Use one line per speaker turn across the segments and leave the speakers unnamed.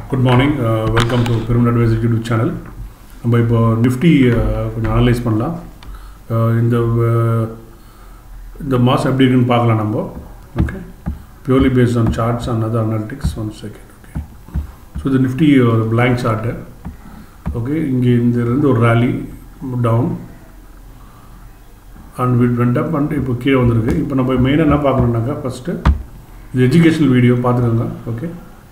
Good morning. Welcome to Pyramid Advisor YouTube channel. நம்ம இப்போ Nifty கொஞ்சம் அனலைஸ் பண்ணலாம். இந்த மாதம் எப்படி இருக்குன்னு பார்க்கலாம் நம்ம. Okay, purely based on charts and other analytics. 1 second. Okay, so இது நிஃப்டி ஒரு பிளாங்க் சார்ட்டு. ஓகே, இங்கே இருந்து ஒரு rally down and went up and இப்போ கீழே வந்திருக்கு. இப்போ நம்ம மெயினாக என்ன பார்க்கணுன்னாக்கா, ஃபஸ்ட்டு இது எஜுகேஷனல் வீடியோ பார்த்துக்கோங்க. ஓகே,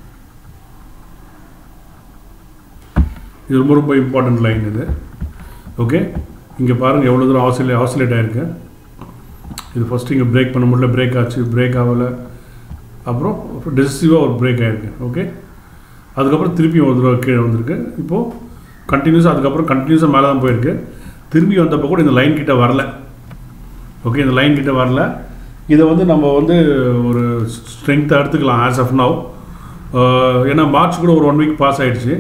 இது ரொம்ப ரொம்ப இம்பார்ட்டன்ட் லைன் இது. ஓகே, இங்கே பாருங்கள் எவ்வளோ தூரம் ஆசிலேட் ஆகிருக்கு. இது ஃபஸ்ட்டு இங்கே பிரேக் பண்ண முடியல, பிரேக் ஆச்சு, பிரேக் ஆகலை, அப்புறம் டெசிசிவாக ஒரு பிரேக் ஆகிருக்கு. ஓகே, அதுக்கப்புறம் திருப்பி ஒரு தூரம் கீழே வந்திருக்கு. இப்போது கண்டினியூஸாக அதுக்கப்புறம் கண்டினியூஸாக மேலே தான் போயிருக்கு. திரும்பி வந்தப்போ கூட இந்த லைன் கிட்டே வரல. ஓகே, இந்த லைன் கிட்டே வரல. இதை நம்ம ஒரு ஸ்ட்ரென்த்தை எடுத்துக்கலாம் ஆஸ் ஆஃப் நவ். ஏன்னா மார்ச் கூட ஒரு 1 வீக் பாஸ் ஆகிடுச்சு.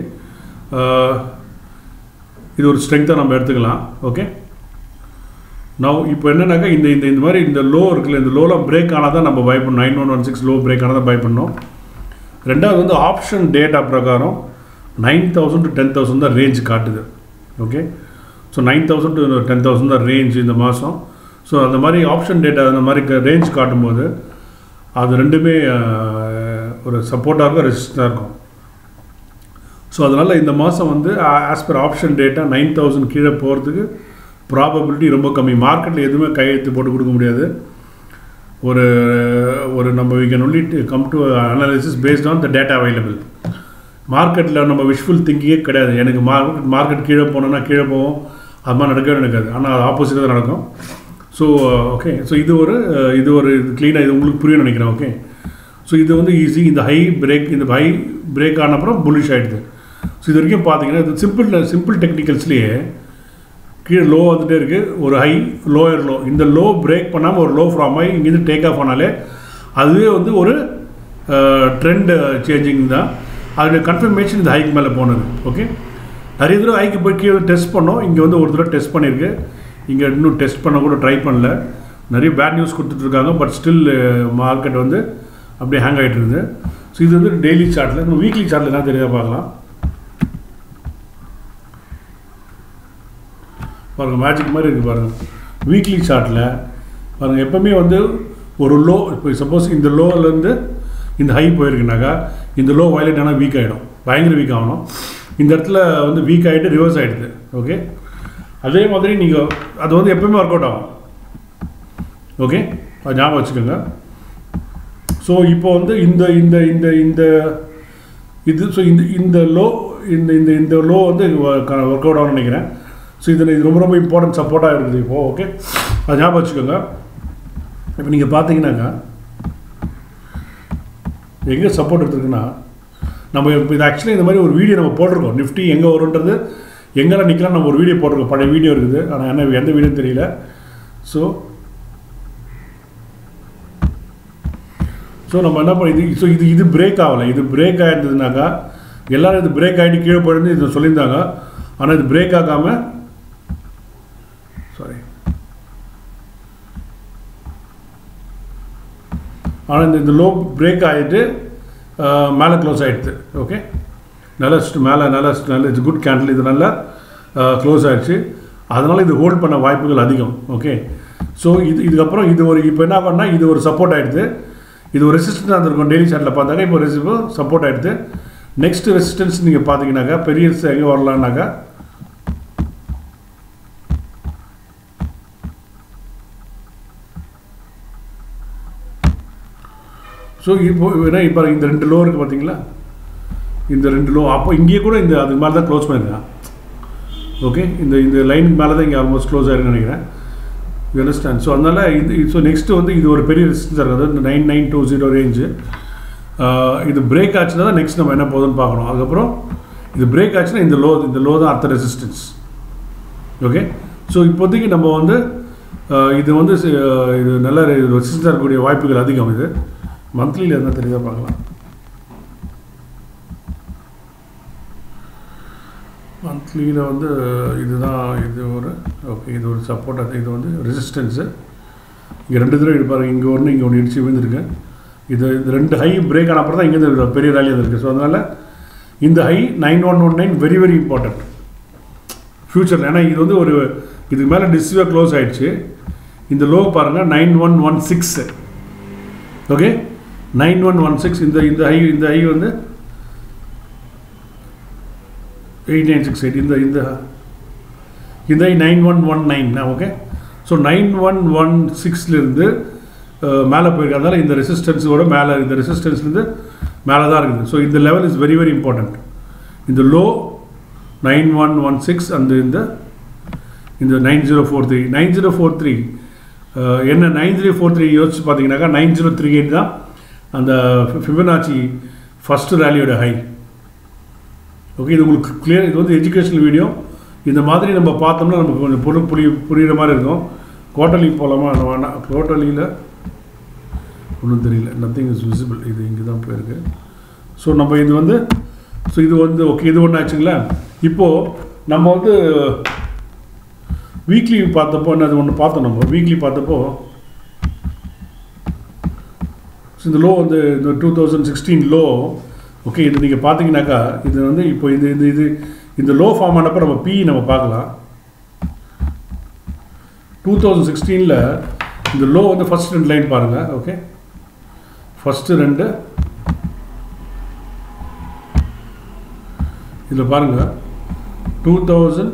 இது ஒரு ஸ்ட்ரென்த்தாக நம்ம எடுத்துக்கலாம். ஓகே, நான் இப்போ என்னன்னாக்கா இந்த மாதிரி இந்த லோ இருக்குல்ல, இந்த லோவில் பிரேக் ஆனால் தான் நம்ம பை பண்ணணும். 9116 லோ பிரேக் ஆனால் தான் பை பண்ணணும். ரெண்டாவது ஆப்ஷன் டேட்டா பிரகாரம் 9000 to 10,000 தான் ரேஞ்ச் காட்டுது. ஓகே, ஸோ 9000 to 10,000 தான் ரேஞ்ச் இந்த மாதம். ஸோ அந்த மாதிரி ஆப்ஷன் டேட்டா அந்த மாதிரி ரேஞ்ச் காட்டும்போது அது ரெண்டுமே ஒரு சப்போர்ட்டாக இருக்கும், ரெசிஸ்டாக இருக்கும். ஸோ அதனால் இந்த மாதம் ஆஸ் பர் ஆப்ஷன் டேட்டா 9000 கீழே போகிறதுக்கு ப்ராபபிலிட்டி ரொம்ப கம்மி. மார்க்கெட்டில் எதுவுமே கையெழுத்து போட்டு கொடுக்க முடியாது. ஒரு நம்ம we can only come to analysis based on the data available. மார்க்கெட்டில் நம்ம விஷுவல் திங்கிங்கே கிடையாது. எனக்கு மார்க்கெட் கீழே போனோன்னா கீழே போவோம், அது மாதிரி நடக்கவே நடக்காது. ஆனால் அது ஆப்போசிட்டாக தான் நடக்கும். ஸோ ஓகே, ஸோ இது ஒரு க்ளீனாக இது உங்களுக்கு புரியும் நினைக்கிறேன். ஓகே, ஸோ இது ஈஸி. இந்த ஹை பிரேக் ஆன அப்புறம் புல்லிஷ் ஆகிடுது. ஸோ இது வரைக்கும் பார்த்தீங்கன்னா இது சிம்பிள் டெக்னிக்கல்ஸ்லேயே கீழே லோ வந்துகிட்டே இருக்குது, ஒரு ஹை லோயர் லோ. இந்த லோ பிரேக் பண்ணாமல் ஒரு லோ ஃப்ரம் ஹை இங்கேருந்து டேக் ஆஃப் ஆனாலே அதுவே ஒரு ட்ரெண்ட் சேஞ்சிங் தான். அதோடைய கன்ஃபர்மேஷன் இந்த ஹைக்கு மேலே போனது. ஓகே, நிறைய தடவை ஹைக்கு போய் கீழே டெஸ்ட் பண்ணோம். இங்கே ஒரு தடவை டெஸ்ட் பண்ணியிருக்கு. இங்கே இன்னும் டெஸ்ட் பண்ண கூட ட்ரை பண்ணல. நிறைய பேட் நியூஸ் கொடுத்துட்ருக்காங்க. பட் ஸ்டில் மார்க்கெட் அப்படியே ஹேங் ஆகிட்டு இருக்குது. ஸோ இது டெய்லி சார்ட்டில். இன்னும் வீக்லி சார்ட்டில் என்ன தெரியாத பார்க்கலாம். பாருங்கள், மேஜிக் மாதிரி இருக்குது பாருங்கள். வீக்லி சார்ட்டில் பாருங்கள், எப்போவுமே ஒரு லோ, இப்போ சப்போஸ் இந்த லோவிலேருந்து இந்த ஹை போயிருக்குனாக்கா இந்த லோ வயலேட் ஆனால் வீக் ஆகிடும், பயங்கர வீக் ஆகணும். இந்த இடத்துல வீக் ஆகிட்டு ரிவர்ஸ் ஆகிடுது. ஓகே, அதே மாதிரி நீங்கள் அது எப்போவுமே ஒர்க் அவுட் ஆகும். ஓகே, அது ஞாபகம் வச்சுக்கோங்க. ஸோ இப்போ இந்த இந்த இந்த இந்த இது ஸோ இந்த லோ இந்த லோ ஒர்க் அவுட் ஆகும்னு நினைக்கிறேன். ஸோ இது ரொம்ப ரொம்ப இம்பார்ட்டன்ட் சப்போர்ட்டாக இருக்குது இப்போது. ஓகே, அது ஞாபகம் வச்சுக்கோங்க. இப்போ நீங்கள் பார்த்தீங்கன்னாக்கா எங்கே சப்போர்ட் எடுத்துருக்குன்னா, நம்ம இப்போ இது ஆக்சுவலி இந்த மாதிரி ஒரு வீடியோ நம்ம போட்டிருக்கோம். நிஃப்டி எங்கே வரும்ன்றது, எங்கெல்லாம் நிற்கலாம் நம்ம ஒரு வீடியோ போட்டிருக்கோம். பழைய வீடியோ இருக்குது, ஆனால் எந்த வீடியோ தெரியல. ஸோ நம்ம என்ன பண்ணி இது பிரேக் ஆகலை. இது பிரேக் ஆகிருந்ததுனாக்கா எல்லோரும் இது பிரேக் ஆகிட்டு கீழே போயிருந்து இது சொல்லியிருந்தாங்க. ஆனால் இது பிரேக் ஆகாமல் ஆனால் இந்த லோ பிரேக் ஆகிட்டு மேலே க்ளோஸ் ஆகிடுது. ஓகே, நல்ல குட் கேண்டில். இது நல்லா க்ளோஸ் ஆகிடுச்சு. அதனால் இது ஹோல்ட் பண்ண வாய்ப்புகள் அதிகம். ஓகே, ஸோ இதுக்கப்புறம் இப்போ என்ன பண்ணால் இது ஒரு சப்போர்ட் ஆகிடுது. இது ஒரு ரெசிஸ்டன்ஸாக இருந்திருக்கும். டெய்லி சார்ட்டில் பார்த்தாங்க. இப்போ சப்போர்ட் ஆகிடுது. நெக்ஸ்ட் ரெசிஸ்டன்ஸ் நீங்கள் பார்த்தீங்கன்னாக்கா பெரிய எங்கே வரலான்னாக்கா ஸோ இப்போ இந்த 2 லோ இருக்குது பார்த்தீங்களா, இந்த 2 லோ. அப்போ இங்கேயே கூட அதுக்கு மேலே தான் க்ளோஸ் பண்ணியிருக்கான். ஓகே, இந்த லைனுக்கு மேலே தான் இங்கே ஆல்மோஸ்ட் க்ளோஸ் ஆகிருக்குன்னு நினைக்கிறேன். You understand? ஸோ அதனால் ஸோ நெக்ஸ்ட்டு இது ஒரு பெரிய ரெசிஸ்டன்ஸாக இருக்குது. இந்த 9920 ரேஞ்சு. இது பிரேக் ஆச்சுன்னா தான் நெக்ஸ்ட் நம்ம என்ன போகுதுன்னு பார்க்கணும். அதுக்கப்புறம் இது பிரேக் ஆச்சுன்னா இந்த லோ தான் அடுத்த ரெசிஸ்டன்ஸ். ஓகே, ஸோ இப்போதைக்கு நம்ம இது நல்ல ரெசிஸ்டன்ஸாக இருக்கக்கூடிய வாய்ப்புகள் அதிகம். இது மந்த்லியில் என்ன தெரியுதா பார்க்கலாம். மந்த்லியில் இதுதான் ஓகே, இது ஒரு சப்போர்ட். இது ரெசிஸ்டன்ஸு. இங்கே 2 தடவை எடுப்பாரு. இங்கே இங்கே ஒன்று இடிச்சு விழுந்துருக்கு. இது 2 ஹை பிரேக் ஆன அப்புறம் தான் இங்கேருந்து பெரிய ரேலி இருக்குது. ஸோ அதனால் இந்த ஹை 9119 வெரி வெரி இம்பார்ட்டன்ட் ஃபியூச்சரில். ஏன்னா இது வந்து ஒரு இதுக்கு மேலே டிஸ்வே க்ளோஸ் ஆகிடுச்சு. இந்த லோ பாருங்கள் 9116. ஓகே 9116. இந்த ஹை வந்து 8968. இந்த ஹை 9119. ஓகே ஸோ 9116லேருந்து மேலே போயிருக்கு. அதனால் இந்த ரெசிஸ்டன்ஸோட மேலே, இந்த ரெசிஸ்டன்ஸ்லேருந்து மேலே தான் இருக்குது. ஸோ இந்த level is very very important. இந்த லோ 9116 அந்த இந்த 9043 9043 என்ன 9043 யோசிச்சு பார்த்தீங்கன்னாக்கா 9038 தான் அந்த ஃபிபனாச்சி ஃபஸ்ட்டு ரேலியோட ஹை. ஓகே இது உங்களுக்கு கிளியர். இது வந்து எஜுகேஷனல் வீடியோ. இந்த மாதிரி நம்ம பார்த்தோம்னா நமக்கு கொஞ்சம் புரியுற மாதிரி இருக்கும். குவார்ட்டர்லி போகலாமா? வேணாம். குவார்ட்டர்லியில் ஒன்றும் தெரியல. Nothing is visible. இது இங்கே தான் போயிருக்கு. ஸோ நம்ம இது வந்து ஓகே இது ஒன்று ஆச்சுங்களா. இப்போது நம்ம வந்து வீக்லி பார்த்தப்போ என்ன அது ஒன்று பார்த்தோம். நம்ம வீக்லி பார்த்தப்போ இந்த லோ வந்து இந்த 2016 லோ. ஓகே இது நீங்கள் பார்த்தீங்கன்னாக்கா இது வந்து இப்போ இந்த லோ ஃபார்ம் ஆனப்போ நம்ம நம்ம பார்க்கலாம். 2016 இந்த லோ வந்து ஃபஸ்ட் 2 லைன் பாருங்கள். ஓகே ஃபஸ்ட்டு 2 இதில் பாருங்கள் 2000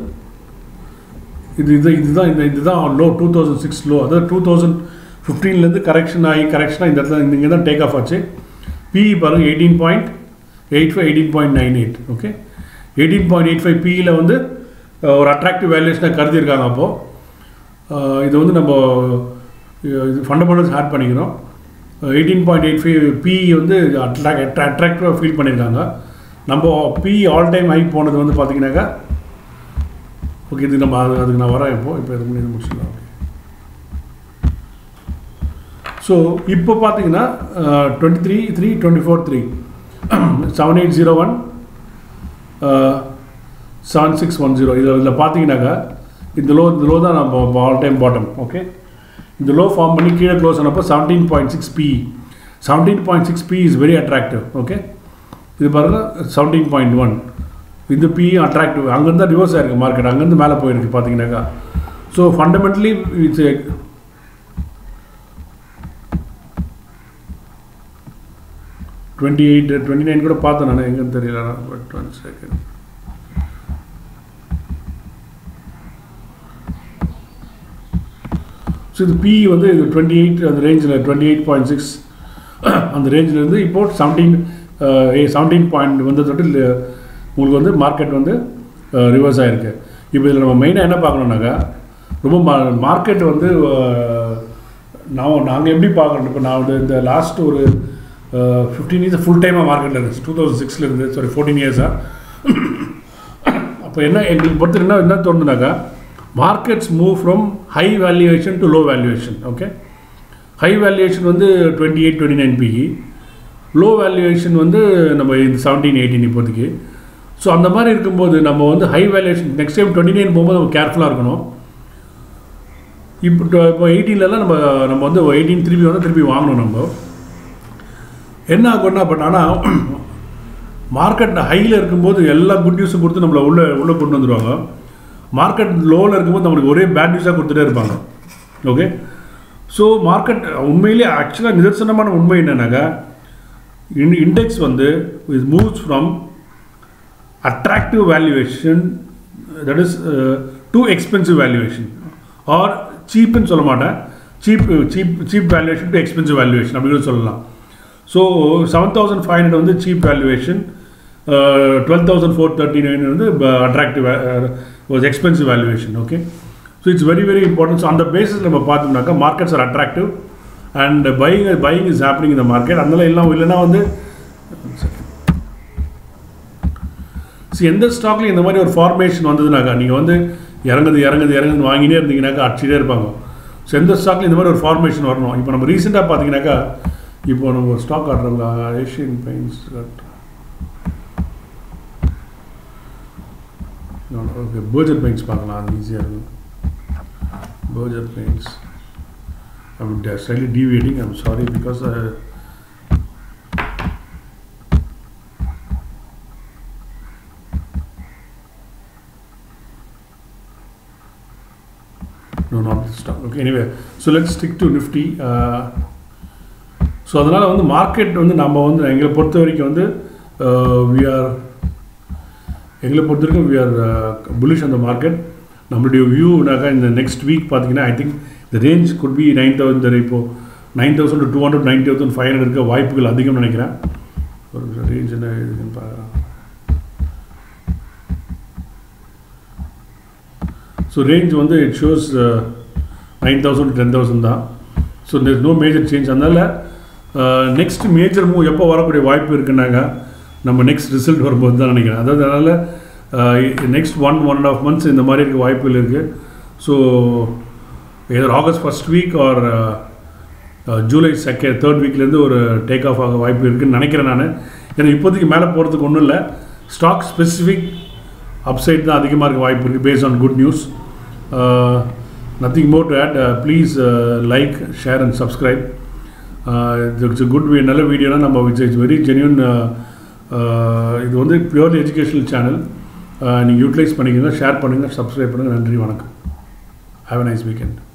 இதுதான் லோ 2006 லோ. அதாவது 2015லேருந்து கரெக்ஷனாக இந்த இடத்துல இங்கே தான் டேக் ஆஃப் ஆச்சு. பிஇ பாருங்கள் 18.85 18.98. ஓகே 18.85 பிஇயில் வந்து ஒரு அட்ராக்டிவ் வேல்யூஷனாக கருதியிருக்காங்க. அப்போது இது வந்து நம்ம இது ஃபண்டமெண்டல்ஸ் ஆட் பண்ணிக்கிறோம். 18.85 பிஇ வந்து அட்ராக்டிவாக ஃபீல் பண்ணியிருக்காங்க. நம்ம பிஇ ஆல் டைம் ஹை போனது வந்து பார்த்தீங்கன்னாக்கா ஓகே இது நம்ம அதுக்கு நான் வரேன். இப்போ இது பண்ணி முடிச்சுக்கலாம். ஸோ இப்போ பார்த்தீங்கன்னா 23.3 24.3 7801 7610 இதில் பார்த்தீங்கன்னாக்கா இந்த லோ தான் நம்ம ஆல் டைம் பாட்டம். ஓகே இந்த லோ ஃபார்ம் பண்ணி கீழே க்ளோஸ் ஆனப்போ 17.6 PE. 17.6 PE is very attractive. Okay இது பாருங்கள் 17.1 இந்த பிஇ அட்ராக்டிவ். அங்கேருந்து தான் ரிவர்ஸ் ஆகிருக்கு மார்க்கெட். அங்கேருந்து மேலே போயிருக்கு பார்த்தீங்கன்னாக்கா. ஸோ ஃபண்டமெண்டலி இட்ஸ் 28 29 கூட பார்த்தேன் நான், எங்கன்னு தெரியல. But 1 second. ஸோ இது பிஇ வந்து இது 28 அந்த ரேஞ்சில் 28.6 அந்த ரேஞ்சிலேருந்து இப்போ 17 பாயிண்ட் வந்து தொட்டு உங்களுக்கு வந்து மார்க்கெட் வந்து ரிவர்ஸ் ஆகிருக்கு. இப்போ இதில் நம்ம மெயினாக என்ன பார்க்கணுன்னாக்கா ரொம்ப மார்க்கெட் வந்து நாங்கள் எப்படி பார்க்கணும். இப்போ நான் வந்து இந்த லாஸ்ட் ஒரு 15 இயர்ஸ் ஃபுல் டைமாக மார்க்கெட்டில் இருந்துச்சு. 2006 சாரி 14 இயர்ஸாக. அப்போ என்ன எங்களுக்கு பொறுத்து என்ன தோணுனாக்கா markets move from high valuation to low valuation. Okay high valuation வந்து 28 29 பிஇ, லோ வேல்யூவேஷன் வந்து நம்ம இந்த 17 18 இப்போதைக்கு. ஸோ அந்த மாதிரி இருக்கும்போது நம்ம வந்து ஹை வேல்யூவேஷன் நெக்ஸ்ட் டைம் 29 போகும்போது நம்ம கேர்ஃபுல்லாக இருக்கணும். இப்போ 18லலாம் நம்ம வந்து 18 திருப்பி வாங்கணும். நம்ம என்ன ஆகும்னா பட் ஆனால் மார்க்கெட் ஹையில் இருக்கும்போது எல்லா குட் நியூஸும் கொடுத்து நம்மளை உள்ளே கொண்டு வந்துடுவாங்க. மார்க்கெட் லோவில் இருக்கும்போது நம்மளுக்கு ஒரே பேட் நியூஸாக கொடுத்துட்டே இருப்பாங்க. ஓகே ஸோ மார்க்கெட் உண்மையிலே ஆக்சுவலாக நிதர்சனமான உண்மை என்னன்னாக்கா இண்டெக்ஸ் வந்து is moves from attractive valuation, that is too expensive valuation, or cheap ன்னு சொல்ல மாட்டேன், cheap valuation to expensive valuation அப்படின்னு சொல்லலாம். ஸோ 7500 வந்து சீப் வேல்யூவேஷன், 12,439 வந்து attractive was expensive valuation. Okay so it's very very important. So அந்த basis நம்ம பார்த்தோம்னாக்கா markets are attractive and buying is happening இந்த மார்க்கெட். அதனால இல்லைன்னா வந்து எந்த ஸ்டாக்லையும் இந்த மாதிரி ஒரு ஃபார்மேஷன் வந்ததுனாக்கா நீங்கள் வந்து இறங்குது வாங்கினே இருந்தீங்கன்னாக்கா அடிச்சுட்டே இருப்பாங்க. ஸோ எந்த ஸ்டாக்லையும் இந்த மாதிரி ஒரு ஃபார்மேஷன் வரணும். இப்போ நம்ம ரீசெண்டாக பார்த்தீங்கன்னாக்கா இப்போ நம்ம ஒரு ஸ்டாக் ஆடுறோங்க Asian paints. Okay Berger paints பார்க்கலாம், அது ஈஸியாக இருக்கும். Berger paints I'm slightly deviating, I'm sorry because No, not this stock. Okay, anyway, so let's stick to Nifty. So அதனால் வந்து மார்க்கெட் வந்து நம்ம வந்து எங்களை பொறுத்த வரைக்கும் வந்து எங்களை பொறுத்த வரைக்கும் we are bullish on the market. நம்மளுடைய வியூனாக்கா இந்த நெக்ஸ்ட் வீக் பார்த்தீங்கன்னா I think the range could be 9,000. இப்போது 9,000 to 200, 9,500 இருக்க வாய்ப்புகள் அதிகம் நினைக்கிறேன். ஒரு ரேஞ்ச் என்ன இருக்குன்னு பார்க்குறேன். ஸோ ரேஞ்ச் வந்து இட் ஷோஸ் 9,000 to 10,000 தான். So there is no major change. அதனால் நெக்ஸ்ட் மேஜர் மூவ் எப்போ வரக்கூடிய வாய்ப்பு இருக்குன்னாங்க நம்ம நெக்ஸ்ட் ரிசல்ட் வரும்போது தான் நினைக்கிறேன். அதாவது அதனால் நெக்ஸ்ட் 1.5 months இந்த மாதிரி இருக்க வாய்ப்புகள் இருக்குது. So either August first week or July third வீக்லேருந்து ஒரு டேக் ஆஃப் ஆக வாய்ப்பு இருக்குதுன்னு நினைக்கிறேன் நான். ஏன்னா இப்போதைக்கு மேலே போகிறதுக்கு ஒன்றும் இல்லை, ஸ்டாக் ஸ்பெசிஃபிக் அப்சைட் தான் அதிகமாக இருக்க வாய்ப்பு இருக்குது based on good news. Nothing more to add. Please like, share and subscribe. It's good நல்ல வீடியோனா நம்ம இட்ஸ் வெரி ஜென்யூன். இது வந்து பியூர்லி எஜுகேஷனல் சேனல். நீங்கள் யூட்டிலைஸ் பண்ணிக்கோங்க, ஷேர் பண்ணுங்கள், சப்ஸ்கிரைப் பண்ணுங்கள். நன்றி, வணக்கம். Have a nice weekend.